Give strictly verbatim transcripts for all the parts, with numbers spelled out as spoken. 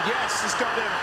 Yes, he's got him.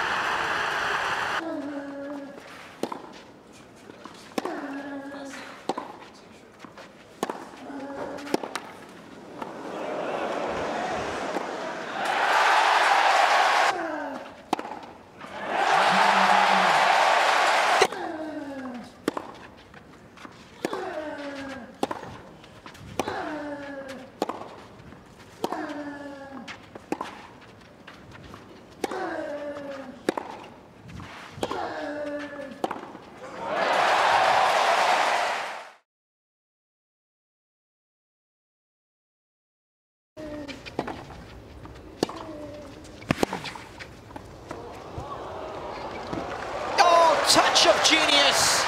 Touch of genius.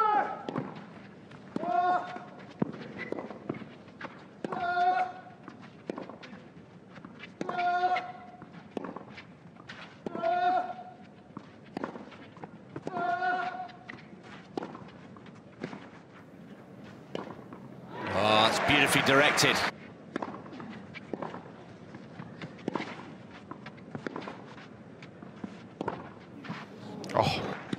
Oh, it's beautifully directed. Oh.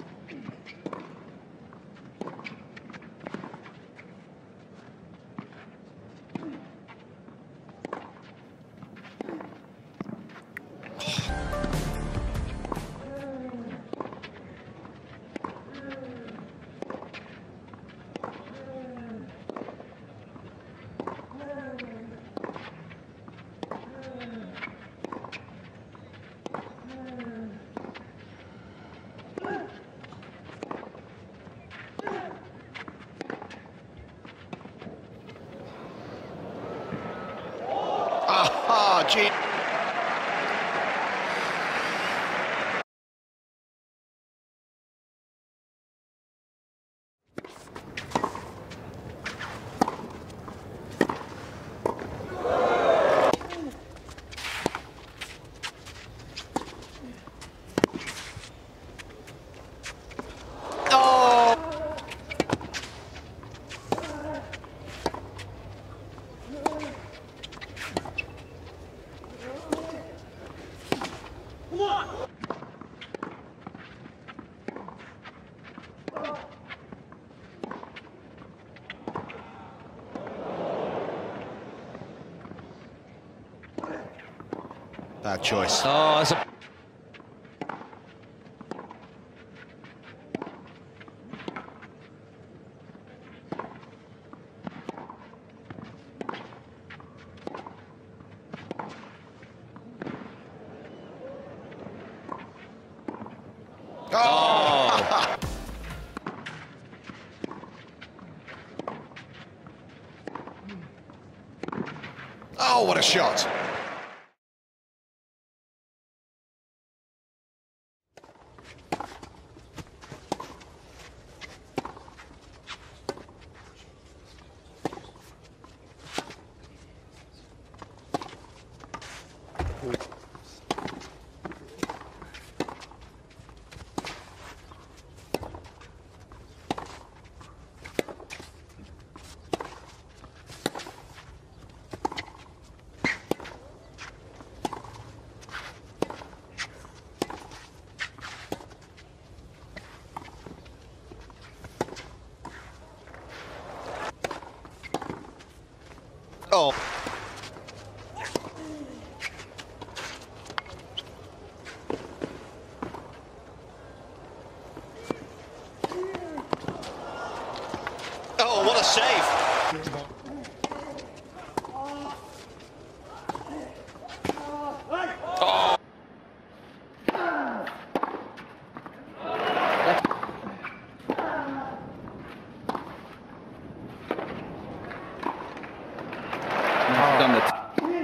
Ah, gee. Bad choice. Oh, it's a... Oh! Oh, what a shot! Oh. Oh, what a save. Oh. Done it.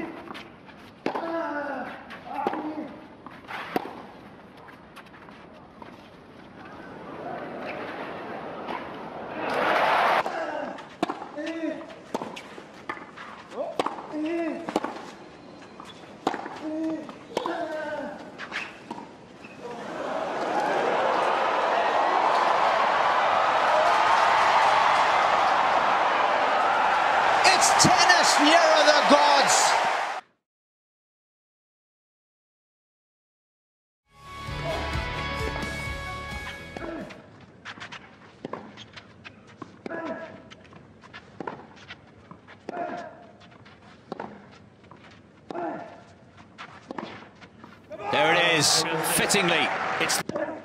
It's tennis nearer the gods. is, fittingly, it's...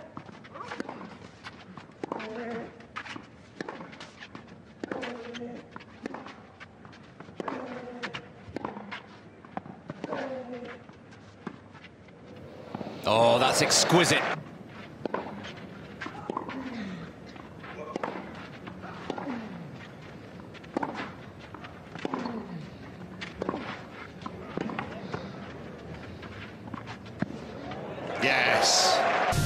Oh, that's exquisite. Yes.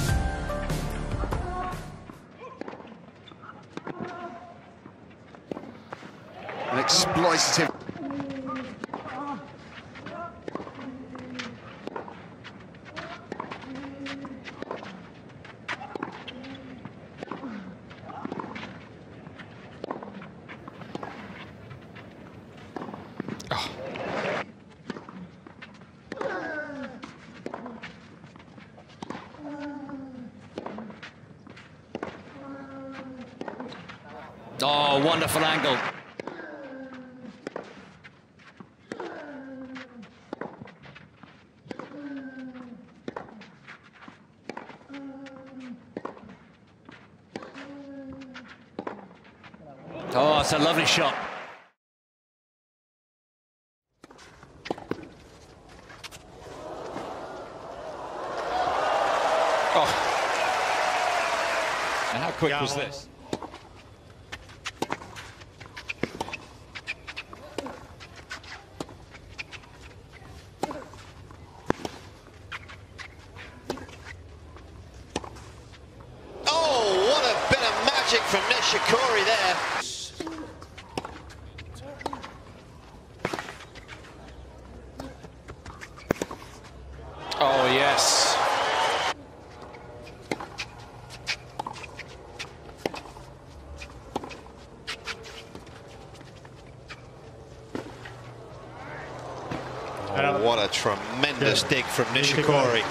An exploitative. Oh, wonderful angle. Oh, it's a lovely shot. Oh. And how quick was this? From Nishikori there. Oh, yes. Oh, what a tremendous dig from Nishikori.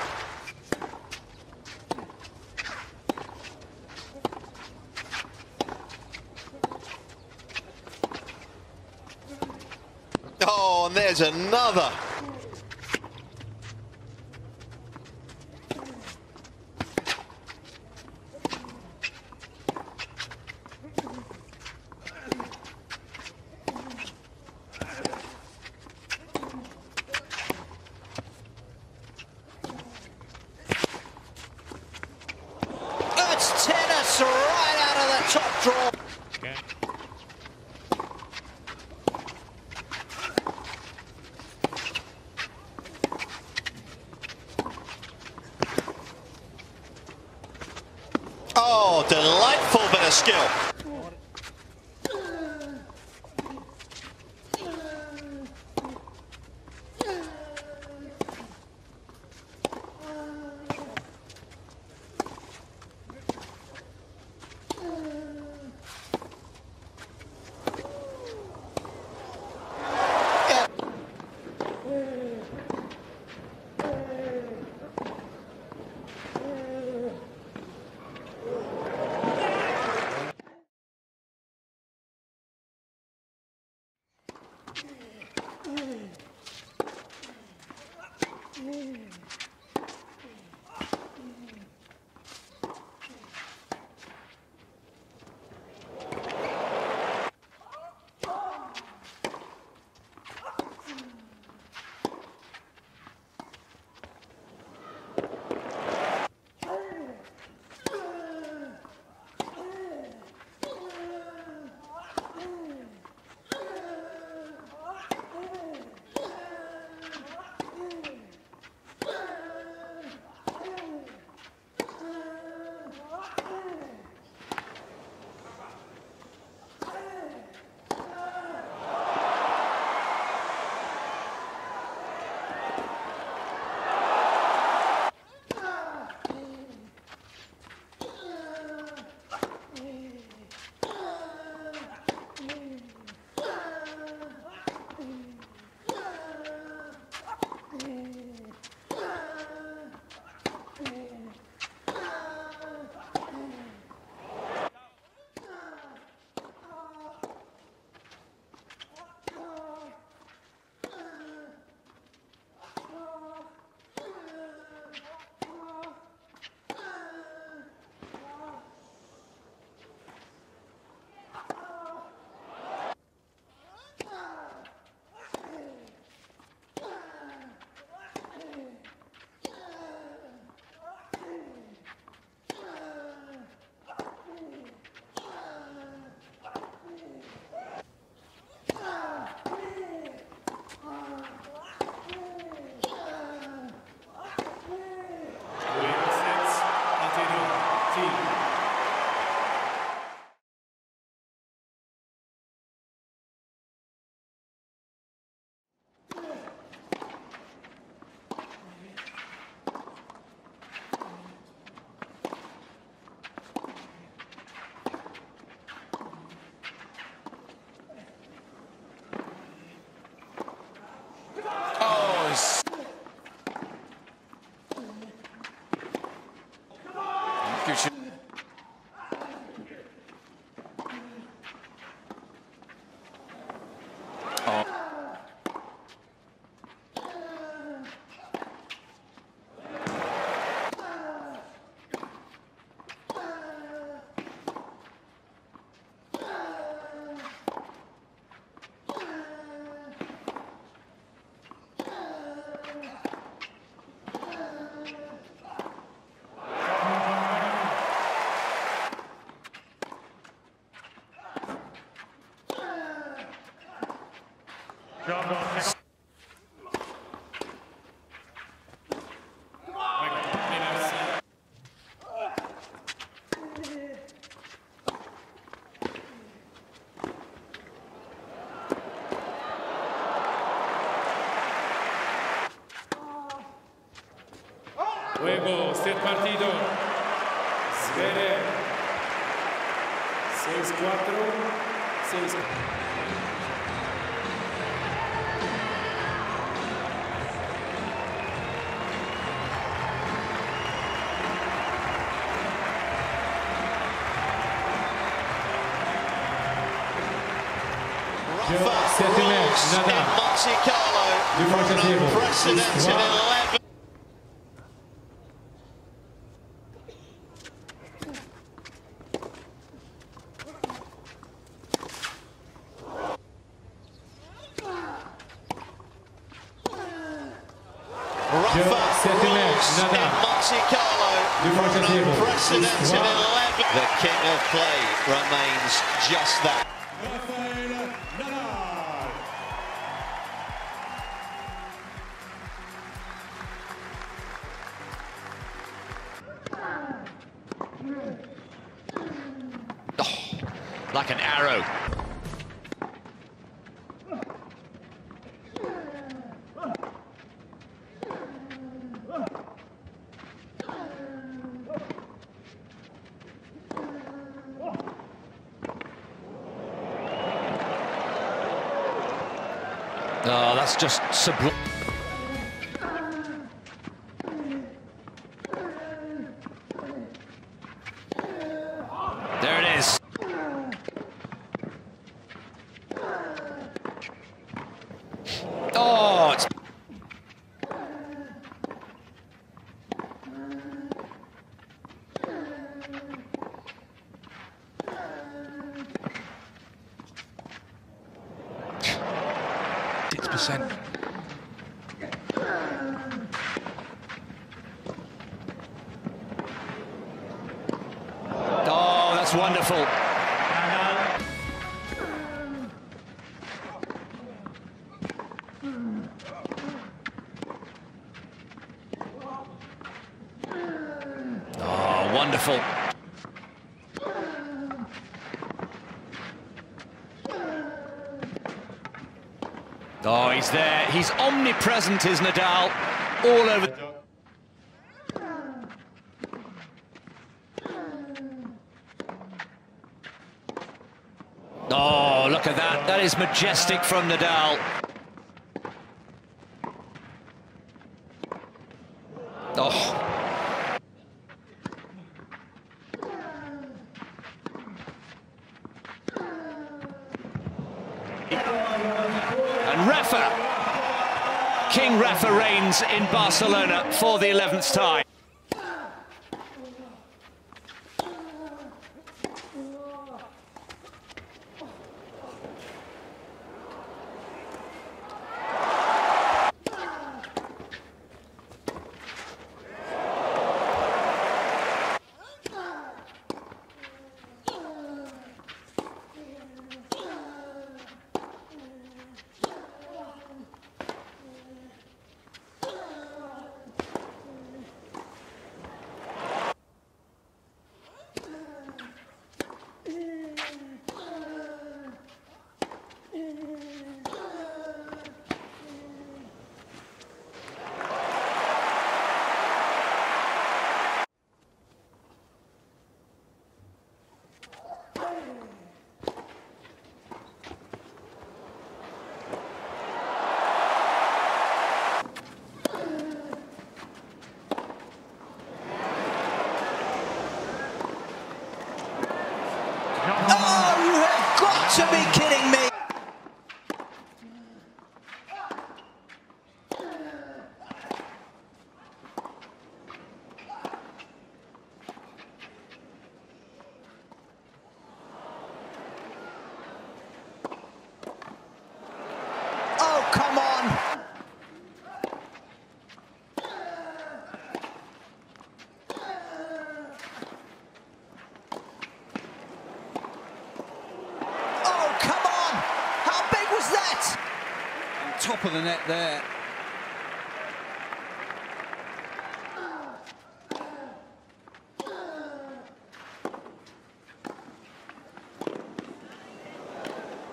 Oh, and there's another. It's tennis right out of the top draw. Okay. Oh, delightful bit of skill. Luego, set partido. Zverev. seis cuatro. seis Thiem, Nadal. Monte Carlo, an unprecedented eleven. Thiem, Nadal. Monte Carlo, an unprecedented eleven. The king of play remains just that. Oh, like an arrow. Oh, that's just sublime. There it is. Oh, it's... six percent. Oh, that's wonderful. Oh, wonderful. Oh, he's there. He's omnipresent, is Nadal, all over. Oh, look at that. That is majestic from Nadal. Oh. And Rafa, King Rafa reigns in Barcelona for the eleventh time. Oh, you have got to be kidding me! Oh, come on! Top of the net there.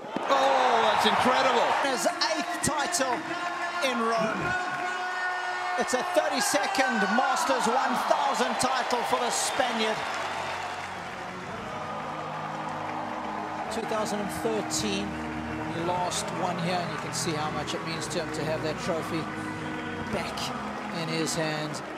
Oh, that's incredible. His eighth title in Rome. It's a thirty-second Masters one thousand title for the Spaniard. two thousand thirteen, he last won here, and you can see how much it means to him to have that trophy back in his hands.